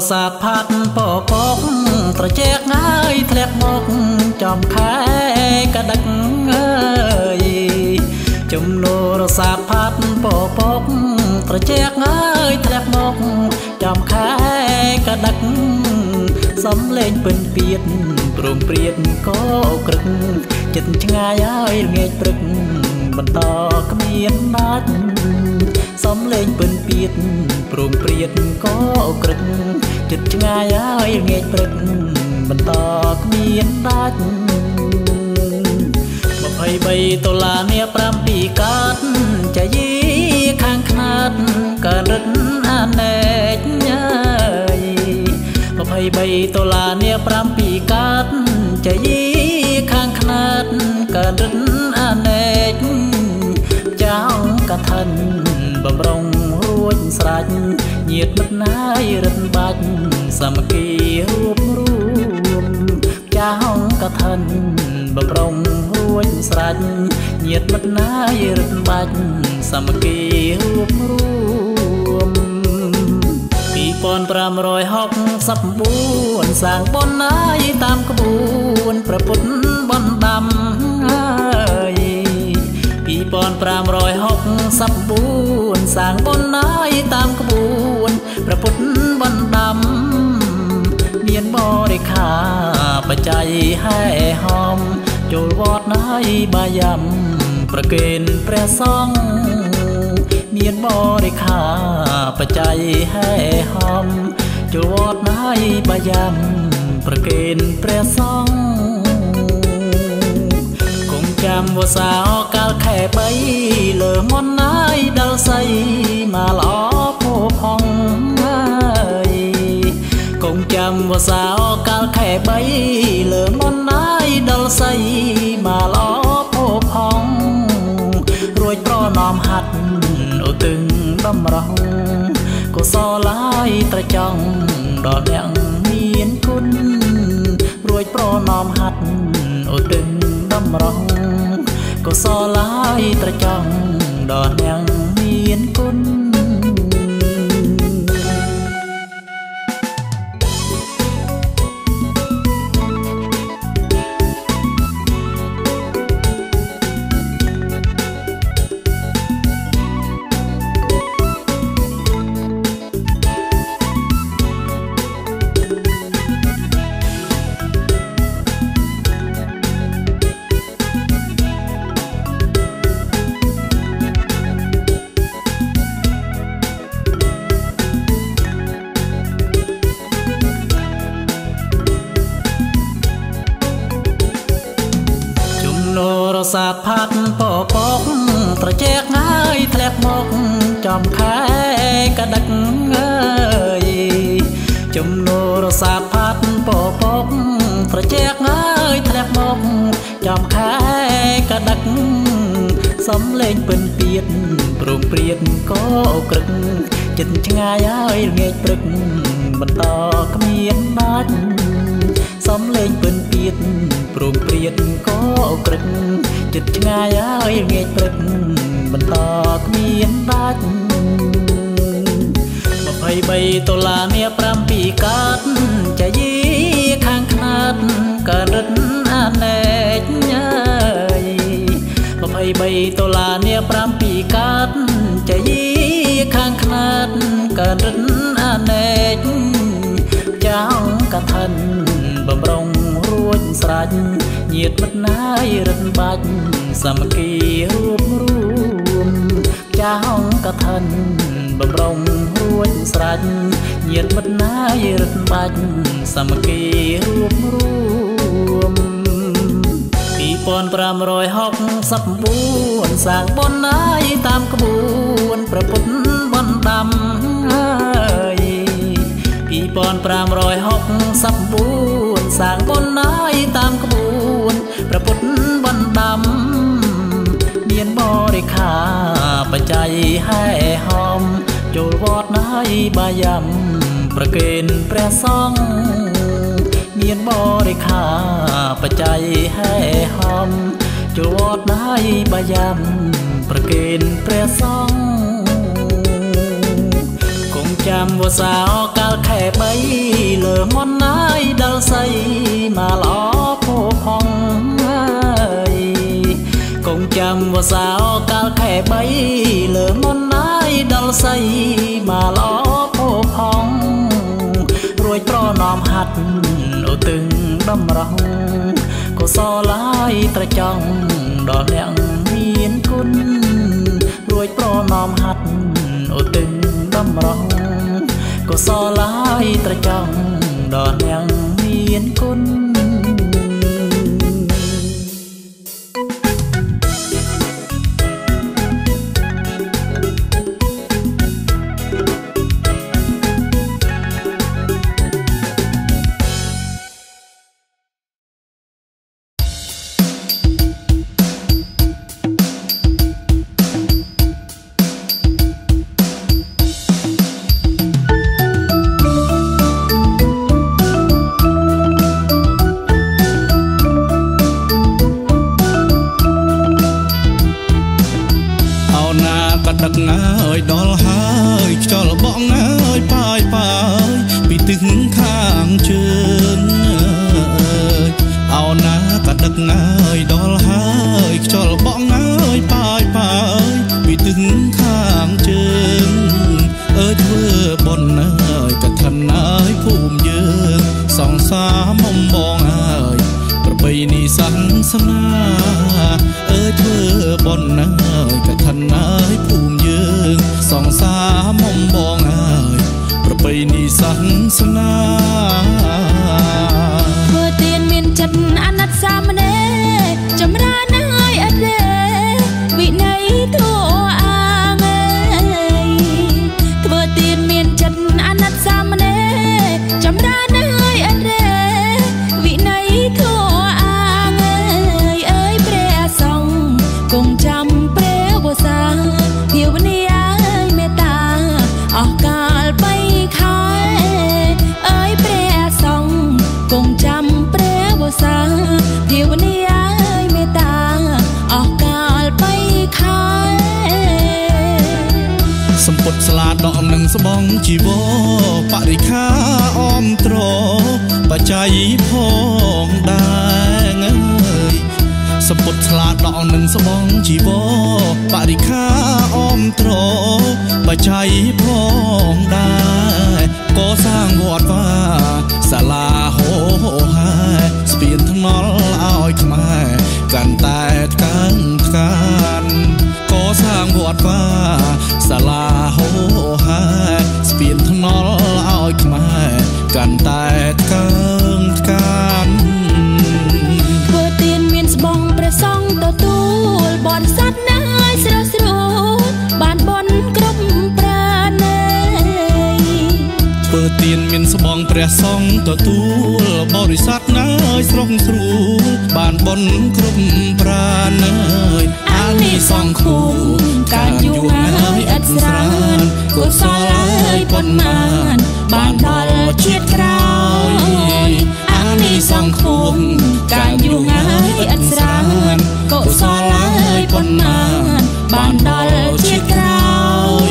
សាផាត់ពពកត្រជាកហើយធ្លាក់មកចំខែកដឹកអើយជំនោរសាផាត់ពពកត្រជាកហើយធ្លាក់មកចំខែកដឹកសំលេងពិនពៀតព្រមព្រៀតក៏ក្រឹកចិត្តឆ្ងាយហើយល្ងាចព្រឹកបន្តគ្មានដាច់សំលេងពិនពៀតព្រមព្រៀតក៏ក្រឹកចិត្តឆ្ងាយហើយល្ងាចព្រឹកបន្តគ្មានដាច់23ដុល្លារនេះ7កាត់ចាយីខាងខ្នាតកើរឹតអាណែកញ៉ៃ23ដុល្លារនេះ7កាត់ចាយីខាងខ្នាតកើរឹតអាណែកចៅកថាបំរុងរួចស្រេចញាតមិត្តណាយរឹតបាច់សាមគ្គីរួបរួមចៅកថាបំរុងរួចស្រេចញាតមិត្តណាយរឹតបាច់សាមគ្គីរួបរួម2564សាងបុណ្យហើយតាមក្បួនព្រះពុទ្ធបណ្ដាំហើយ2564សាងបុណ្យហើយតាមក្បួនព្រះពុទ្ធបណ្ដាំមានបរិខាបច្ច័យហែហំចូលវត្តហើយបាយ៉ាំប្រគេនព្រះសង្ឃមានបរិខាបច្ច័យហែហំចូលវត្តហើយបាយ៉ាំប្រគេនព្រះសង្ឃគង់ចាំវស្សាកាលខែ3លើមន់ហើយដល់ស័យមកល្អភោផងហើយគង់ចាំវស្សាកាលខែ3លើមន់ហើយដល់ស័យមកល្អភោផងរួចប្រណំហាត់ឧទឹងដំរងកុសលហើយត្រចង់ដល់អ្នកមានគុណរួចប្រណំហាត់ឧទឹងដំរងកុសលហើយត្រចង់ដល់អ្នកមានគុណសាផាត់ពពកត្រជាកហើយធ្លាក់មកចំខែកដឹកអើយជំនោរសាផាត់ពពកត្រជាកហើយធ្លាក់មកចំខែកដឹកសំលេងពិនពៀតព្រមព្រៀតក៏ក្រឹកចិត្តឆ្ងាយហើយល្ងាចព្រឹកបន្តគ្មានដាច់សំលេងពិនពៀតព្រមព្រៀតក៏ក្រឹកចិត្តឆ្ងាយហើយល្ងាចព្រឹកបន្តគ្មានដាច់23ដុល្លារនេះ7កាត់ចាយីខាងខ្នាតកើរឹតអាណែកញ៉ៃ23ដុល្លារនេះ7កាត់ចាយីខាងខ្នាតកើរឹតអាណែកចៅកថាបំរុងរួចស្រេចញាតមិត្តណាយរឹតបាច់សាមគ្គីរួបរួមចៅកថាបំរុងរួចស្រេចញាតមិត្តណាយរឹតបាច់សាមគ្គីរួបរួម2564សាងបុណ្យហើយតាមក្បួនព្រះពុទ្ធបណ្ដាំហើយ2564សាងបុណ្យហើយតាមក្បួនព្រះពុទ្ធបណ្ដាំមានបរិខាបច្ច័យហែហំចូលវត្តហើយបាយ៉ាំប្រគេនព្រះសង្ឃមានបរិខាបច្ច័យហែហំចូលវត្តហើយបាយ៉ាំប្រគេនព្រះសង្ឃគង់ចាំវសាអកាលខែ3លើមនណាយដល់សៃមកល្អភោផងហើយគង់ចាំវសាអកាលខែ3លើមនណាយដល់សៃមកល្អភោផងរួចប្រណំហាត់អូទឹងដំរងកុសលឡាយត្រចង់ដល់អ្នកមានគុណរួចប្រណំហាត់អូទឹងដំរងកុសលឡាយត្រចង់ដល់អ្នកមានគុណដឹកអើយដល់ហើយខ្យល់បងអើយប៉ាយប៉ាយពីទឹកខាងជើងអោណាក៏ដឹកអើយដល់ហើយខ្យល់បងអើយប៉ាយប៉ាយពីទឹកខាងជើងអើយធ្វើបុណ្យអើយក៏ឋិនអើយភូមិយើងសង្សារមុំបងអើយប្របីនេះសាសនាអើយធ្វើបុណ្យអើយក៏ឋិនអើយភូមិយើងសង្សារមុំបងអើយប្របីនេះសាសនាធ្វើទានមានចិត្តអាណិតសាមណេរចម្រើនហើយអត់ទេវិន័យធัวអាងធ្វើទានមានចិត្តអាណិតសាមណេរចម្រើនហើយអត់ទេវិន័យធัวអាងអើយព្រះសង្ឃគង់ចាំព្រះវស្សាភាវនាមេត្តាអស់កាលបីខែអើយព្រះសង្ឃគង់ចាំព្រះវស្សាភាវនាមេត្តាអស់កាលបីខែសម្ពុតស្លាដកនឹងស្បងជីវរបរិខាអមត្របច្ច័យផងដែរអើយសម្ពុតស្លាដកនឹងស្បងជីវរបរិខាអមត្របច្ច័យផងដែរក៏សាងវត្តវាសាលាហោហាស្ពានថ្នល់ឲ្យខ្មែរកាន់តែថ្កើងថ្កានក៏សាងវត្តវាសាលាហោហាស្ពានថ្នល់ឲ្យខ្មែរកាន់តែថ្កើងថ្កានធ្វើទានមានស្បងព្រះសង្ឃទទួលបរិស័ទណាយស្រស់ស្រួលបានបនគ្រប់ប្រាណេធ្វើទានមានស្បងព្រះសង្ឃទទួលបរិស័ទណាយស្រស់ស្រួលបានបនគ្រប់ប្រាណេអានិសង្ឃគុំការយូរហើយឥតស្រានកុសលហើយប៉ុន្មានបានដល់ជាតិក្រោយអានិសង្ឃគុំការយូរហើយឥតស្រានកុសលហើយប៉ុន្មានបានដល់ជាតិក្រោយ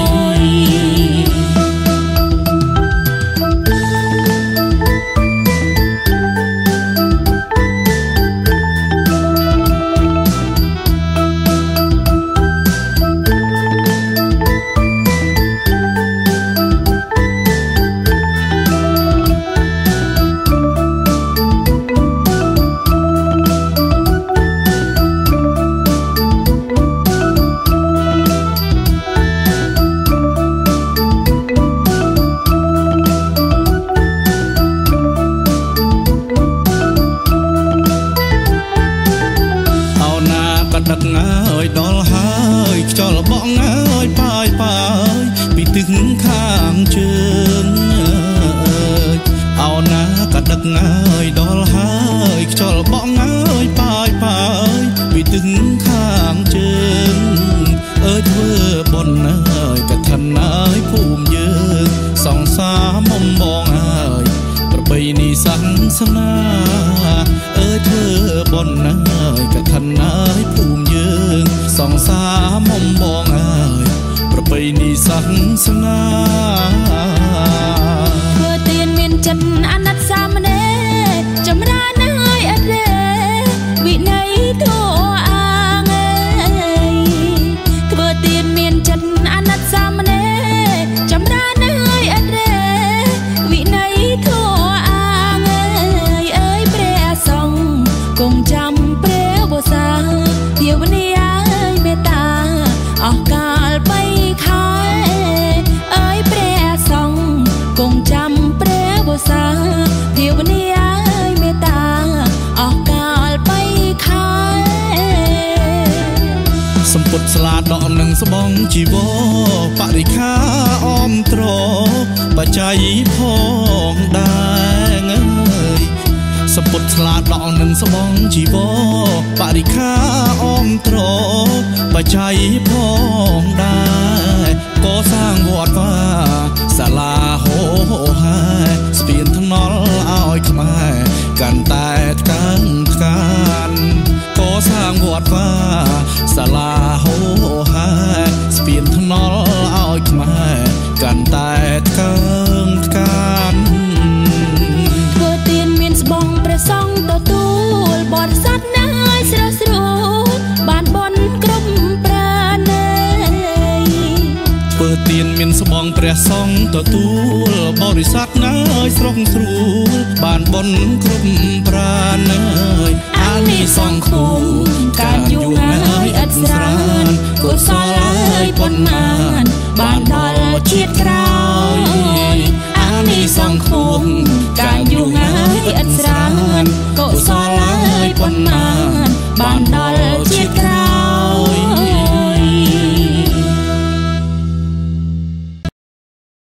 ដឹកអើយដល់ហើយខ្យល់បងអើយប៉ាយប៉ាយពីទឹកខាងជើងអោណាក៏ដឹកអើយដល់ហើយខ្យល់បងអើយប៉ាយប៉ាយពីទឹកខាងជើងអើយធ្វើបុណ្យអើយក៏ឋិនអើយភូមិយើងសង្សារមុំបងអើយប្របីនេះសាសនាអើយធ្វើបុណ្យអើយក៏ឋិនអើយភូមិយើងសង្សារមុំបងអើយប្របីនេះសាសនានឹងស្បងជីវរបរិខាអមត្របច្ច័យផងដែរអើយសពុតឆ្លាតដកនឹងស្បងជីវរបរិខាអមត្របច្ច័យផងដែរកសាងវត្តវាសាលាហោហាស្ពានថ្នល់ឲ្យខ្មែរកាន់តែថ្កើងថ្កានកសាងវត្តវាសាលាហោហាស្ពានថ្នល់ឲ្យខ្មែរកាន់តែថ្កើងថ្កានធ្វើទានមានស្បងព្រះសង្ឃទទួលបរិស័ទណាយស្រស់ស្រួលបានបនគ្រប់ប្រាណេធ្វើទានមានស្បងព្រះសង្ឃទទួលបរិស័ទណាយស្រស់ស្រួលបានបនគ្រប់ប្រាណេអានិសង្ឃគុំការយូរហើយឥតស្រានកុសលហើយប៉ុន្មានបានដល់ជាតិក្រោយអានិសង្ឃគុំការយូរហើយឥតស្រានកុសលហើយប៉ុន្មានបានដល់ជាតិក្រោយ